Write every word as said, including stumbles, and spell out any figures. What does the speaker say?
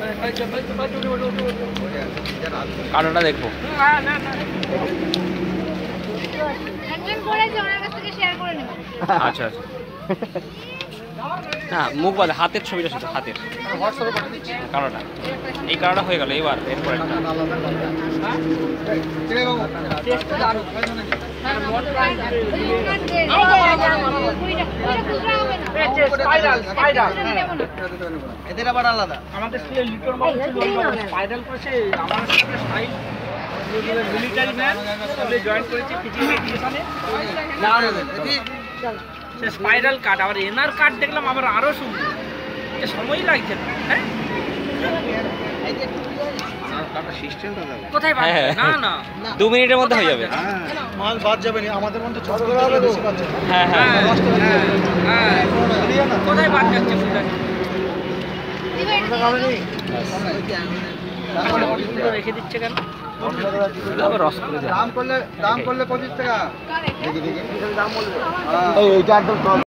কাটাটা দেখবো। আচ্ছা আচ্ছা, হ্যাঁ মুখ বাদে হাতের ছবিটা শুধু হাতের কালোটা, এই কালোটা হয়ে গেল। এবার এরপর এদের আবার আলাদা। আমাদের লিটল মাউস স্পাইরাল করেছে, আমার স্টাইল মিলিটারি ম্যান জয়েন করেছে ফিজিক্যাল এডুকেশনে। স্পাইরাল কাট, আবার এনার কাট দেখলাম আবার আরো সুন্দর, সময় লাগছে না। হ্যাঁ কোথায় না না দু মিনিটের মধ্যে হয়ে যাবে, মাল বাদ যাবে না আমাদের মধ্যে ছোট করে হবে বেশি বাদ যাবে। হ্যাঁ হ্যাঁ হ্যাঁ কোথায় বাদ যাচ্ছে রেখে দিচ্ছে কেন? রস করে দাম করলে দাম করলে পঁচিশ টাকা। দাম বলবে